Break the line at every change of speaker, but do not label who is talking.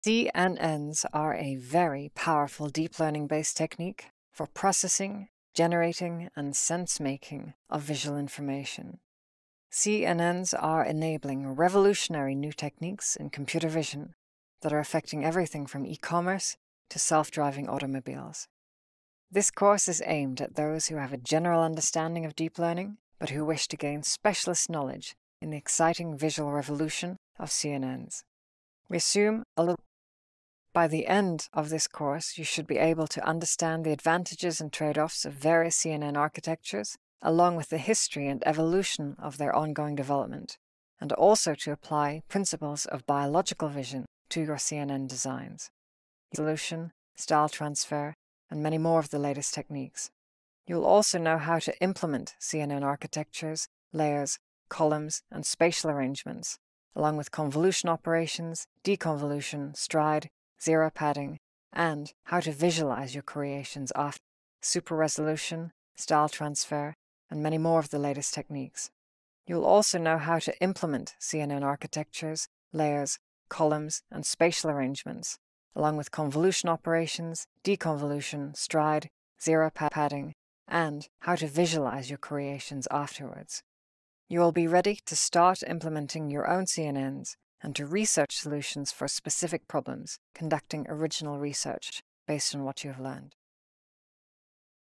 CNNs are a very powerful deep learning-based technique for processing, generating, and sense-making of visual information. CNNs are enabling revolutionary new techniques in computer vision that are affecting everything from e-commerce to self-driving automobiles. This course is aimed at those who have a general understanding of deep learning, but who wish to gain specialist knowledge in the exciting visual revolution of CNNs. We assume by the end of this course, you should be able to understand the advantages and trade-offs of various CNN architectures, along with the history and evolution of their ongoing development, and also to apply principles of biological vision to your CNN designs. Solution, style transfer, and many more of the latest techniques. You'll also know how to implement CNN architectures, layers, columns, and spatial arrangements, along with convolution operations, deconvolution, stride, zero padding, and how to visualize your creations after super resolution, style transfer, and many more of the latest techniques. You'll also know how to implement CNN architectures, layers, columns, and spatial arrangements, along with convolution operations, deconvolution, stride, zero padding, and how to visualize your creations afterwards. You will be ready to start implementing your own CNNs and to research solutions for specific problems, conducting original research based on what you have learned.